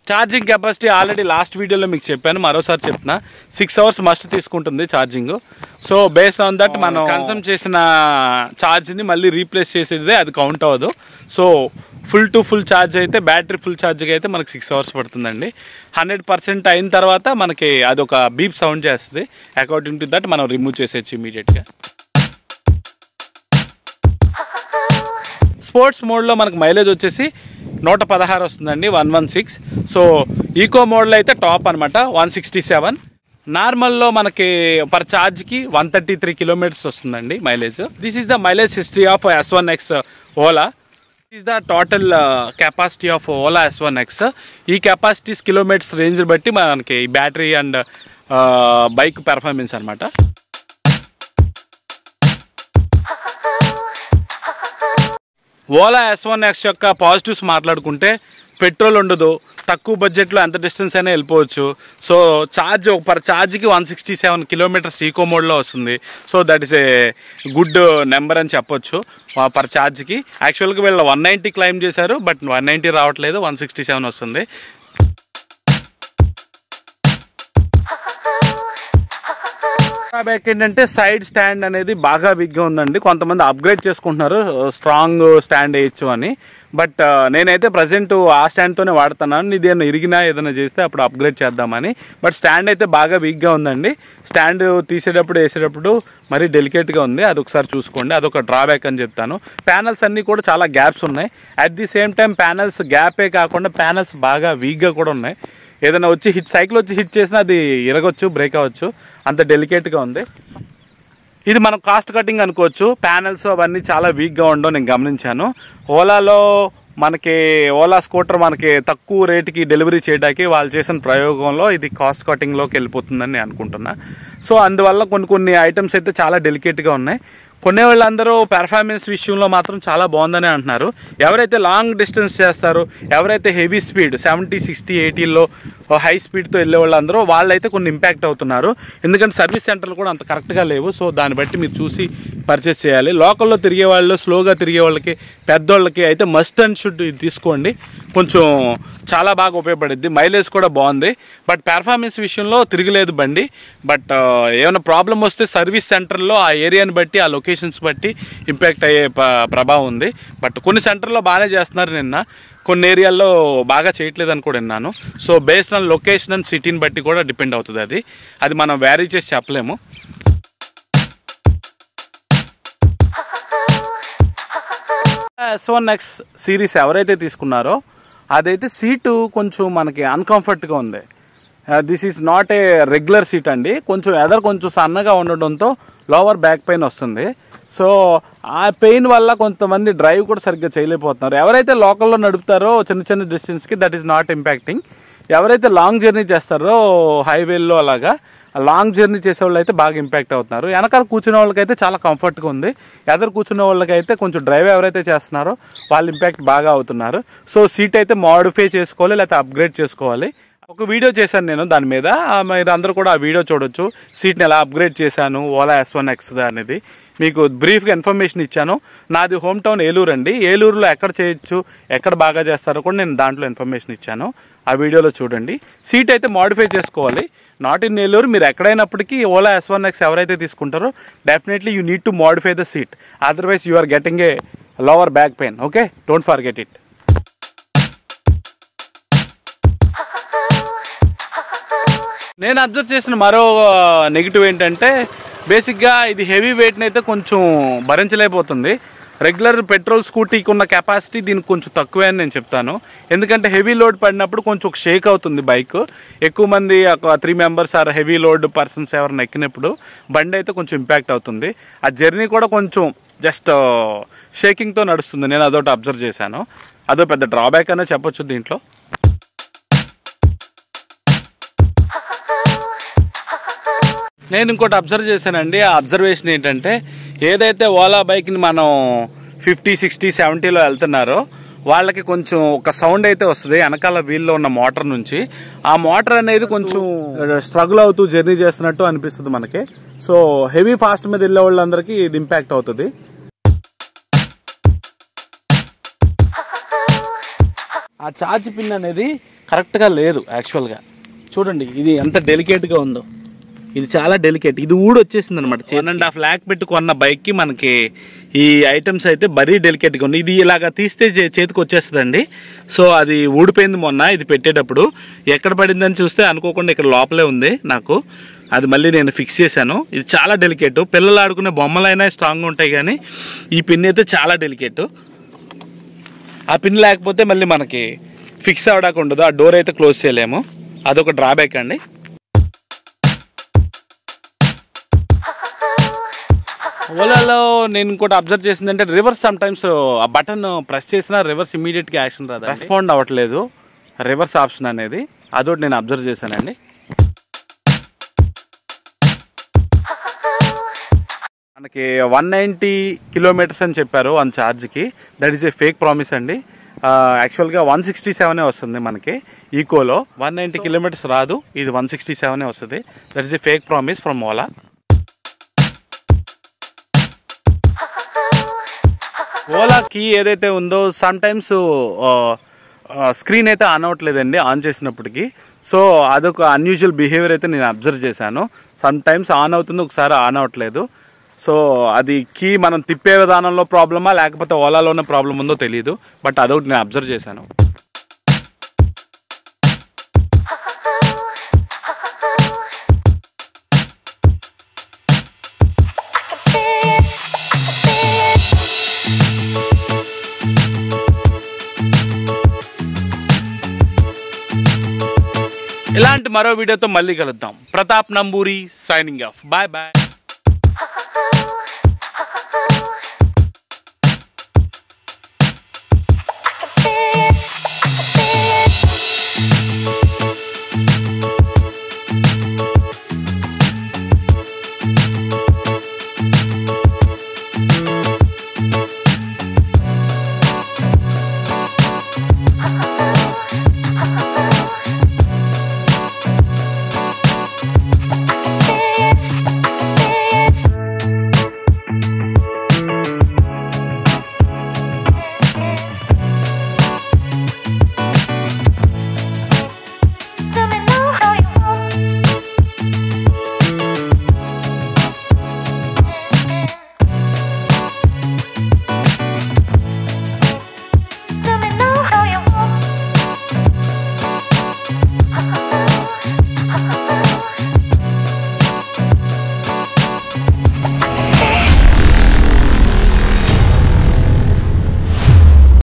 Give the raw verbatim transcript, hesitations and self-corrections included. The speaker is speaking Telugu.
ఛార్జింగ్ కెపాసిటీ ఆల్రెడీ లాస్ట్ వీడియోలో మీకు చెప్పాను, మరోసారి చెప్తున్నా. సిక్స్ అవర్స్ మస్ట్ తీసుకుంటుంది ఛార్జింగ్. సో బేస్డ్ ఆన్ దట్ మనం కన్సమ్ చేసిన ఛార్జ్ని మళ్ళీ రీప్లేస్ చేసేదే అది కౌంట్ అవ్వదు. So full to full charge అయితే, బ్యాటరీ ఫుల్ ఛార్జ్కి అయితే మనకి సిక్స్ అవర్స్ పడుతుందండి. హండ్రెడ్ పర్సెంట్ అయిన తర్వాత మనకి అది ఒక బీప్ సౌండ్ చేస్తుంది. అకార్డింగ్ టు దట్ మనం రిమూవ్ చేసేయచ్చు ఇమీడియట్గా. స్పోర్ట్స్ మోడ్లో మనకు మైలేజ్ వచ్చేసి నూట పదహారు వస్తుందండి, one one six. So eco మోడ్లో అయితే టాప్ అనమాట, వన్ సిక్స్టీ సెవెన్. నార్మల్లో మనకి పర్ ఛార్జ్కి వన్ థర్టీ త్రీ కిలోమీటర్స్ వస్తుందండి mileage. This is the mileage history of S one X Ola. This is the total capacity of Ola S one X. ఈ కెపాసిటీస్ కిలోమీటర్స్ రేంజ్ బట్టి మనకి బ్యాటరీ అండ్ బైక్ పెర్ఫార్మెన్స్ అనమాట. ఓలా ఎస్ వన్ ఎక్స్ యొక్క పాజిటివ్స్ మాట్లాడుకుంటే, పెట్రోల్ ఉండదు, తక్కువ బడ్జెట్లో ఎంత డిస్టెన్స్ అయినా వెళ్ళిపోవచ్చు. సో ఛార్జ్ పర్ ఛార్జ్కి one sixty seven kilometres eco మోడ్లో వస్తుంది. So that is a good number అని చెప్పొచ్చు పర్ ఛార్జ్కి. యాక్చువల్గా వీళ్ళు వన్ నైంటీ క్లైమ్ చేశారు, బట్ వన్ నైంటీ రావట్లేదు, వన్ సిక్స్టీ సెవెన్ వస్తుంది. బ్యాక్ ఏంటంటే సైడ్ స్టాండ్ అనేది బాగా వీక్గా ఉందండి. కొంతమంది అప్గ్రేడ్ చేసుకుంటున్నారు స్ట్రాంగ్ స్టాండ్ వేయచ్చు అని, బట్ నేనైతే ప్రజెంట్ ఆ స్టాండ్తోనే వాడుతున్నాను. ఇది ఏదైనా ఇరిగినా ఏదైనా చేస్తే అప్పుడు అప్గ్రేడ్ చేద్దామని. బట్ స్టాండ్ అయితే బాగా వీక్గా ఉందండి. స్టాండ్ తీసేటప్పుడు వేసేటప్పుడు మరీ డెలికేట్గా ఉంది, అది ఒకసారి చూసుకోండి. అదొక డ్రాబ్యాక్ అని చెప్తాను. ప్యానల్స్ అన్నీ కూడా చాలా గ్యాప్స్ ఉన్నాయి. At the same time panels గ్యాపే కాకుండా ప్యానల్స్ బాగా వీక్గా కూడా ఉన్నాయి. ఏదైనా వచ్చి హిట్ సైకిల్ వచ్చి హిట్ చేసినా అది ఇరగొచ్చు, బ్రేక్ అవ్వచ్చు, అంత డెలికేట్గా ఉంది. ఇది మనం కాస్ట్ కటింగ్ అనుకోవచ్చు. ప్యానల్స్ అవన్నీ చాలా వీక్గా ఉండవు, నేను గమనించాను. ఓలాలో మనకి ఓలా స్కూటర్ మనకి తక్కువ రేటుకి డెలివరీ చేయడానికి వాళ్ళు చేసిన ప్రయోగంలో ఇది కాస్ట్ కటింగ్లోకి వెళ్ళిపోతుందని నేను అనుకుంటున్నా. సో అందువల్ల కొన్ని కొన్ని ఐటమ్స్ అయితే చాలా డెలికేట్గా ఉన్నాయి. కొనే వాళ్ళందరూ పెర్ఫార్మెన్స్ విషయంలో మాత్రం చాలా బాగుందని అంటున్నారు. ఎవరైతే లాంగ్ డిస్టెన్స్ చేస్తారో, ఎవరైతే హెవీ స్పీడ్ సెవెంటీ సిక్స్టీ ఎయిటీలో హై స్పీడ్తో వెళ్ళే వాళ్ళందరూ వాళ్ళైతే కొన్ని ఇంపాక్ట్ అవుతున్నారు. ఎందుకంటే సర్వీస్ సెంటర్లు కూడా అంత కరెక్ట్గా లేవు. సో దాన్ని బట్టి మీరు చూసి పర్చేస్ చేయాలి. లోకల్లో తిరిగే వాళ్ళు, స్లోగా తిరిగే వాళ్ళకి, పెద్దోళ్ళకి అయితే మస్ట్ అండ్ షుడ్ తీసుకోండి. కొంచెం చాలా బాగా ఉపయోగపడుద్ది. మైలేజ్ కూడా బాగుంది, బట్ పెర్ఫార్మెన్స్ విషయంలో తిరగలేదు బండి. బట్ ఏమైనా ప్రాబ్లం వస్తే సర్వీస్ సెంటర్లో ఆ ఏరియాని బట్టి, ఆ లొకేషన్స్ బట్టి ఇంపాక్ట్ అయ్యే ప్రభావం ఉంది. బట్ కొన్ని సెంటర్లో బాగానే చేస్తున్నారు, నిన్న కొన్ని ఏరియాల్లో బాగా చేయట్లేదు అని కూడా విన్నాను. So based on location and సిటీని బట్టి కూడా డిపెండ్ అవుతుంది. అది అది మనం వ్యారీ చేసి చెప్పలేము. ఎస్ వన్ ఎక్స్ సిరీస్ ఎవరైతే తీసుకున్నారో అదైతే సీటు కొంచెం మనకి అన్కంఫర్ట్గా ఉంది. This is not a regular seat అండి. కొంచెం ఎదర్ కొంచెం సన్నగా ఉండడంతో లోవర్ బ్యాక్ పెయిన్ వస్తుంది. సో ఆ పెయిన్ వల్ల కొంతమంది డ్రైవ్ కూడా సరిగ్గా చేయలేకపోతున్నారు. ఎవరైతే లోకల్లో నడుపుతారో చిన్న చిన్న డిస్టెన్స్కి దట్ ఈస్ నాట్ ఇంపాక్టింగ్. ఎవరైతే లాంగ్ జర్నీ చేస్తారో హైవేల్లో అలాగా లాంగ్ జర్నీ చేసే వాళ్ళు అయితే బాగా ఇంపాక్ట్ అవుతున్నారు. వెనకాల కూర్చునే వాళ్ళకైతే చాలా కంఫర్ట్గా ఉంది. ఎదరు కూర్చునే వాళ్ళకైతే కొంచెం డ్రైవ్ ఎవరైతే చేస్తున్నారో వాళ్ళు ఇంపాక్ట్ బాగా అవుతున్నారు. సో సీట్ అయితే మోడిఫై చేసుకోవాలి, లేకపోతే అప్గ్రేడ్ చేసుకోవాలి. ఒక వీడియో చేశాను నేను దాని మీద, మీరు అందరూ కూడా ఆ వీడియో చూడొచ్చు. సీట్ని ఎలా అప్గ్రేడ్ చేశాను ఓలా ఎస్ వన్ ఎక్స్ అనేది మీకు బ్రీఫ్గా ఇన్ఫర్మేషన్ ఇచ్చాను. నాది హోమ్ టౌన్ ఏలూరు అండి. ఏలూరులో ఎక్కడ చేయొచ్చు, ఎక్కడ బాగా చేస్తారో కూడా నేను దాంట్లో ఇన్ఫర్మేషన్ ఇచ్చాను. ఆ వీడియోలో చూడండి. సీట్ అయితే మోడిఫై చేసుకోవాలి. నాట్ ఇన్ ఏలూరు, మీరు ఎక్కడైనప్పటికీ ఓలా ఎస్ వన్ ఎక్స్ ఎవరైతే తీసుకుంటారో definitely you need to modify the seat, otherwise you are getting a lower back pain. Okay, don't forget it. నేను అబ్జర్వ్ చేసిన మరో నెగిటివ్ ఏంటంటే, బేసిక్గా ఇది హెవీ వెయిట్ని అయితే కొంచెం భరించలేకపోతుంది. రెగ్యులర్ పెట్రోల్ స్కూటీకి ఉన్న కెపాసిటీ దీనికి కొంచెం తక్కువే అని నేను చెప్తాను. ఎందుకంటే హెవీ లోడ్ పడినప్పుడు కొంచెం షేక్ అవుతుంది బైక్. ఎక్కువ మంది ఒక three members or heavy load persons ఎవరైనా ఎక్కినప్పుడు బండి అయితే కొంచెం ఇంపాక్ట్ అవుతుంది. ఆ జర్నీ కూడా కొంచెం జస్ట్ షేకింగ్తో నడుస్తుంది. నేను అదొకటి అబ్జర్వ్ చేశాను. అదో పెద్ద డ్రాబ్యాక్ అనే చెప్పొచ్చు దీంట్లో. నేను ఇంకోటి అబ్జర్వ్ చేశానండి. ఆ అబ్జర్వేషన్ ఏంటంటే, ఏదైతే ఓలా బైక్ని మనం ఫిఫ్టీ సిక్స్టీ సెవెంటీలో వెళ్తున్నారో వాళ్ళకి కొంచెం ఒక సౌండ్ అయితే వస్తుంది వెనకాల వీల్లో ఉన్న మోటార్ నుంచి. ఆ మోటార్ అనేది కొంచెం స్ట్రగుల్ అవుతూ జర్నీ చేస్తున్నట్టు అనిపిస్తుంది మనకి. సో హెవీ ఫాస్ట్ మీద వెళ్ళే వాళ్ళందరికీ ఇది ఇంపాక్ట్ అవుతుంది. ఆ ఛార్జ్ పిన్ అనేది కరెక్ట్గా లేదు యాక్చువల్గా. చూడండి ఇది ఎంత డెలికేట్గా ఉందో, ఇది చాలా డెలికేట్. ఇది ఊడి వచ్చేసింది అనమాట. వన్ అండ్ హాఫ్ ల్యాక్ పెట్టి కొన్న బైక్కి మనకి ఈ ఐటమ్స్ అయితే మరీ డెలికేట్గా ఉన్నాయి. ఇది ఇలాగ తీస్తే చేతికి వచ్చేస్తుందండి. సో అది ఊడిపోయింది మొన్న ఇది పెట్టేటప్పుడు. ఎక్కడ పడిందని చూస్తే అనుకోకుండా ఇక్కడ లోపలే ఉంది నాకు. అది మళ్ళీ నేను ఫిక్స్ చేశాను. ఇది చాలా డెలికేట్. పిల్లలు ఆడుకునే బొమ్మలైనా స్ట్రాంగ్గా ఉంటాయి కానీ ఈ పిన్ అయితే చాలా డెలికేట్. ఆ పిన్ లేకపోతే మళ్ళీ మనకి ఫిక్స్ అవ్వడానికి ఉండదు. ఆ డోర్ అయితే క్లోజ్ చేయలేము. అదొక డ్రాబ్యాక్ అండి. ఓలాలో నేను ఇంకోటి అబ్జర్వ్ చేసిందంటే రివర్స్ సమ్ టైమ్స్ ఆ బటన్ ప్రెస్ చేసినా రివర్స్ ఇమీడియట్గా యాక్షన్ రాదు, రెస్పాండ్ అవ్వట్లేదు రివర్స్ ఆప్షన్ అనేది. అదొకటి నేను అబ్జర్వ్ చేశానండి. మనకి వన్ నైంటీ కిలోమీటర్స్ అని చెప్పారు వన్ ఛార్జ్కి. That is a fake promise అండి. యాక్చువల్గా వన్ సిక్స్టీ సెవెనే వస్తుంది మనకి ఈకోలో. వన్ నైంటీ కిలోమీటర్స్ రాదు, ఇది వన్ సిక్స్టీ సెవెనే వస్తుంది. That is a fake promise from Ola. Ola key ఏదైతే ఉందో సమ్ టైమ్స్ స్క్రీన్ అయితే ఆన్ అవ్వట్లేదండి ఆన్ చేసినప్పటికీ. సో అదొక అన్యూజువల్ బిహేవియర్ అయితే నేను అబ్జర్వ్ చేశాను. సమ్ టైమ్స్ ఆన్ అవుతుంది, ఒకసారి ఆన్ అవ్వట్లేదు. సో అది కీ మనం తిప్పే విధానంలో ప్రాబ్లమా లేకపోతే ఓలాలోనే ప్రాబ్లం ఉందో తెలియదు. బట్ అదొకటి నేను అబ్జర్వ్ చేశాను. ఇలాంటి మరో వీడియోతో మళ్ళీ కలుద్దాం. Pratap Namburi signing off. Bye bye.